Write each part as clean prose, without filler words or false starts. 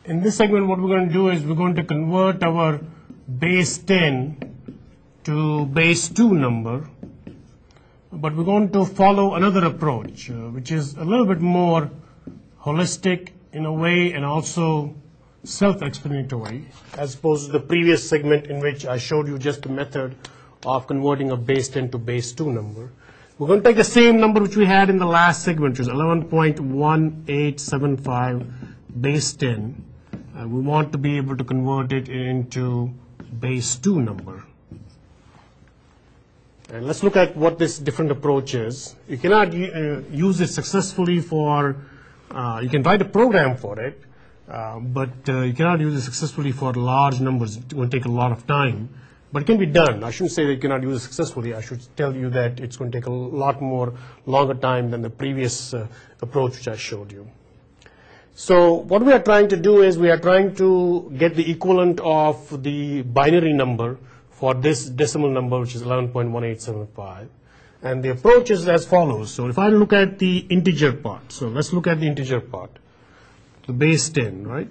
In this segment, what we're going to do is we're going to convert our base 10 to base 2 number, but we're going to follow another approach, which is a little bit more holistic in a way and also self-explanatory, as opposed to the previous segment in which I showed you just the method of converting a base 10 to base 2 number. We're going to take the same number which we had in the last segment, which is 11.1875 base 10. We want to be able to convert it into base 2 number. And let's look at what this different approach is. You cannot use it successfully for, you can write a program for it, but you cannot use it successfully for large numbers. It will take a lot of time. But it can be done. I shouldn't say that you cannot use it successfully. I should tell you that it's going to take a lot more longer time than the previous approach which I showed you. So what we are trying to do is we are trying to get the equivalent of the binary number for this decimal number, which is 11.1875. And the approach is as follows. So if I look at the integer part, so let's look at the integer part, the base 10, right?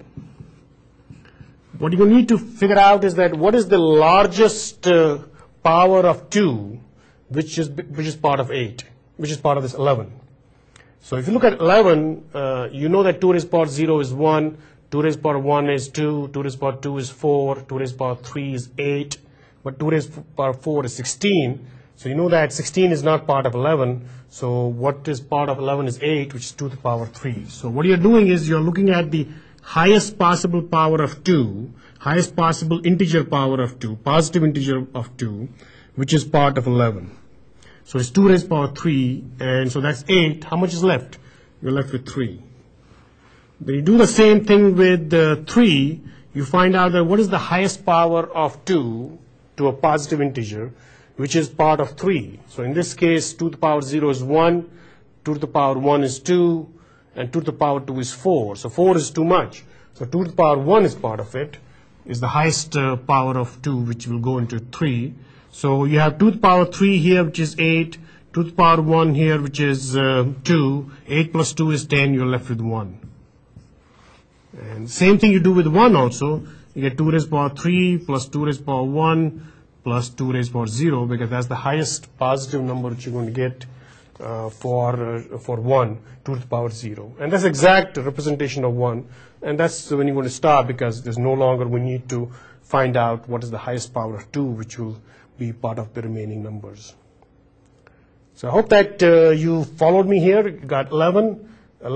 What you need to figure out is that what is the largest power of 2, which is part of 8, which is part of this 11. So if you look at 11, you know that 2 raised to the power 0 is 1, 2 raised to the power 1 is 2, 2 raised to the power 2 is 4, 2 raised to the power 3 is 8, but 2 raised to the power 4 is 16. So you know that 16 is not part of 11. So what is part of 11 is 8, which is 2 to the power 3. So what you're doing is you're looking at the highest possible power of 2, highest possible integer power of 2, positive integer of 2, which is part of 11. So it's 2 raised to the power 3, and so that's 8. How much is left? You're left with 3. Then you do the same thing with 3. You find out that what is the highest power of 2 to a positive integer, which is part of 3. So in this case, 2 to the power 0 is 1, 2 to the power 1 is 2, and 2 to the power 2 is 4. So 4 is too much. So 2 to the power 1 is part of it, is the highest power of 2, which will go into 3. So you have 2 to the power 3 here, which is 8, 2 to the power 1 here, which is 2, 8 plus 2 is 10, you're left with 1. And same thing you do with 1 also. You get 2 raised to the power 3 plus 2 raised to the power 1 plus 2 raised to the power 0, because that's the highest positive number that you're going to get for 1, 2 to the power 0. And that's exact representation of 1. And that's when you're going to stop, because there's no longer we need to find out what is the highest power of 2, which will be part of the remaining numbers. So I hope that you followed me here. You got 11,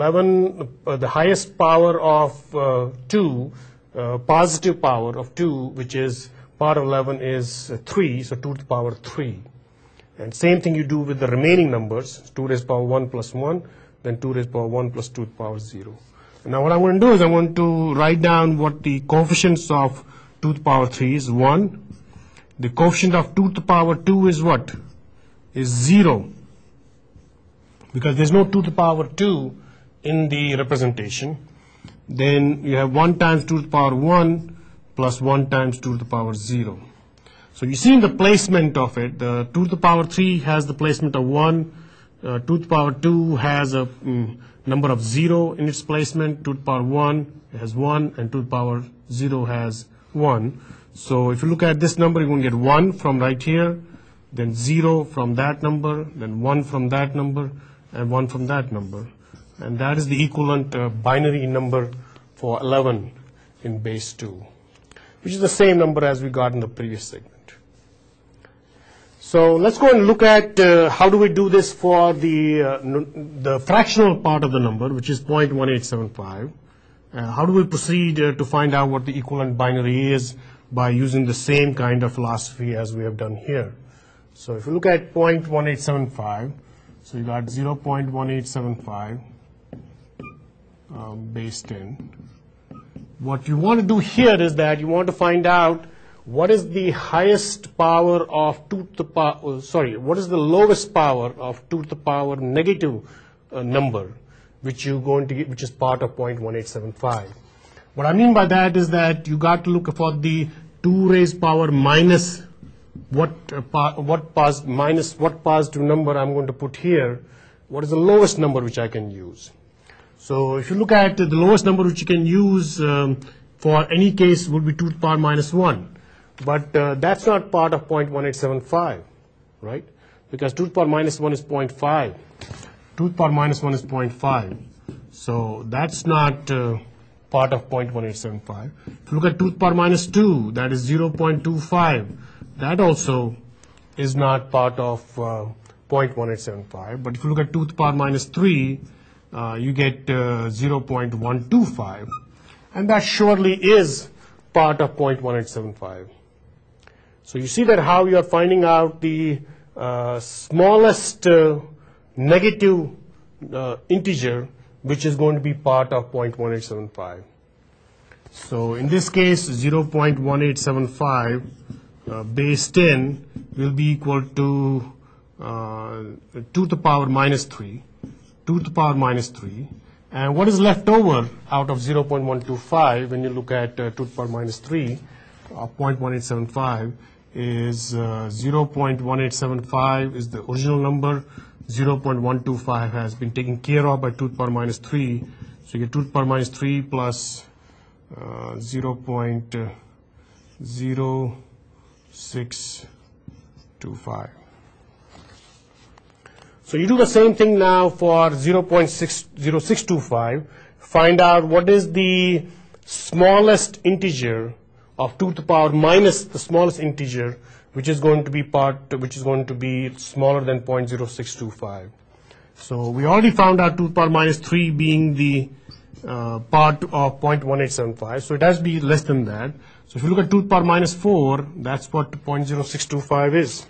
the highest power of 2, positive power of 2, which is part of 11 is 3, so 2 to the power 3. And same thing you do with the remaining numbers, 2 raised to the power 1 plus 1, then 2 raised to the power 1 plus 2 to the power 0. And now what I'm going to do is I'm going to write down what the coefficients of 2 to the power 3 is 1. The coefficient of 2 to the power 2 is what? Is 0. Because there's no 2 to the power 2 in the representation. Then you have 1 times 2 to the power 1 plus 1 times 2 to the power 0. So you see in the placement of it, the 2 to the power 3 has the placement of 1, 2 to the power 2 has a number of 0 in its placement, 2 to the power 1 has 1, and 2 to the power 0 has 1. So if you look at this number, you're going to get 1 from right here, then 0 from that number, then 1 from that number, and 1 from that number. And that is the equivalent binary number for 11 in base 2, which is the same number as we got in the previous segment. So let's go and look at how do we do this for the fractional part of the number, which is 0.1875. How do we proceed to find out what the equivalent binary is by using the same kind of philosophy as we have done here. So if you look at 0.1875, so you got 0.1875 base 10. What you want to do here is that you want to find out what is the highest power of 2 to the power, what is the lowest power of 2 to the power negative number, which you're going to get, which is part of 0.1875. What I mean by that is that you got to look for the 2 raised power minus what positive number I'm going to put here. What is the lowest number which I can use? So if you look at the lowest number which you can use for any case would be 2 to the power minus 1. But that's not part of 0.1875, right? Because 2 to the power minus 1 is 0.5. 2 to the power minus 1 is 0.5. So that's not part of 0.1875. If you look at 2 to the power minus 2, that is 0.25. That also is not part of 0.1875. But if you look at 2 to the power minus 3, you get 0.125. And that surely is part of 0.1875. So you see that how you are finding out the smallest negative integer which is going to be part of 0.1875. So in this case 0.1875 base 10 will be equal to 2 to the power minus 3. 2 to the power minus 3. And what is left over out of 0.125 when you look at 2 to the power minus 3 of 0.1875 is 0.1875 is the original number. 0.125 has been taken care of by 2 to the power minus 3. So you get 2 to the power minus 3 plus 0.0625. So you do the same thing now for 0.0625. Find out what is the smallest integer of 2 to the power minus the smallest integer, which is going to be smaller than 0.0625. So we already found out 2 to the power minus 3 being the part of 0.1875. So it has to be less than that. So if you look at 2 to the power minus 4, that's what 0.0625 is.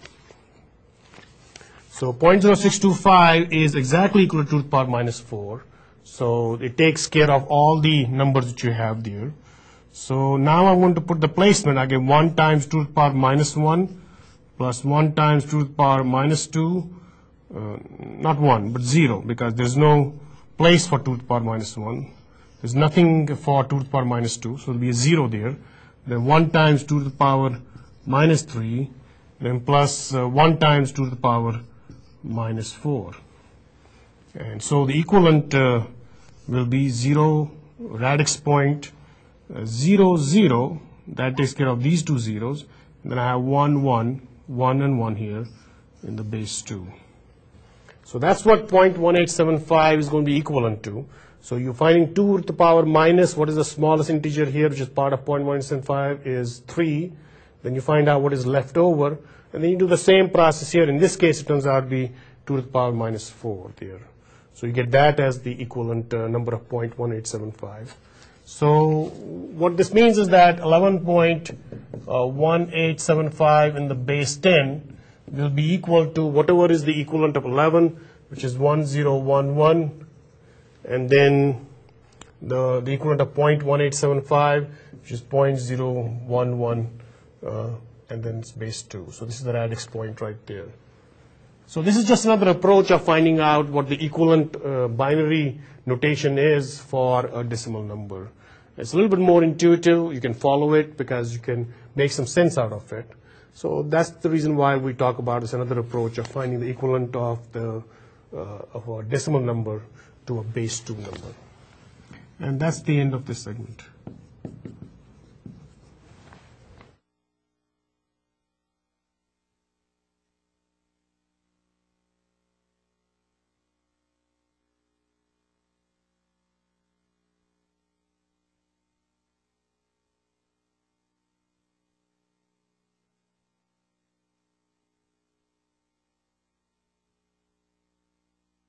So 0.0625 is exactly equal to 2 to the power minus 4. So it takes care of all the numbers that you have there. So now I'm going to put the placement. I get 1 times 2 to the power minus 1 plus 1 times 2 to the power minus 2. Not 1, but 0, because there's no place for 2 to the power minus 1. There's nothing for 2 to the power minus 2, so there'll be a 0 there. Then 1 times 2 to the power minus 3, then plus 1 times 2 to the power minus 4. And so the equivalent will be 0, radix point 0, 0. That takes care of these two zeros. And then I have 1, 1, 1 and 1 here in the base 2. So that's what 0.1875 is going to be equivalent to. So you're finding 2 to the power minus what is the smallest integer here, which is part of 0.1875 is 3. Then you find out what is left over. And then you do the same process here. In this case, it turns out to be 2 to the power minus 4 there. So you get that as the equivalent number of 0.1875. So what this means is that 11.1875 in the base 10 will be equal to whatever is the equivalent of 11, which is 1011, and then the equivalent of 0.1875, which is 0.011, and then it's base 2. So this is the radix point right there. So this is just another approach of finding out what the equivalent binary notation is for a decimal number. It's a little bit more intuitive. You can follow it because you can make some sense out of it. So that's the reason why we talk about this another approach of finding the equivalent of a decimal number to a base 2 number. And that's the end of this segment.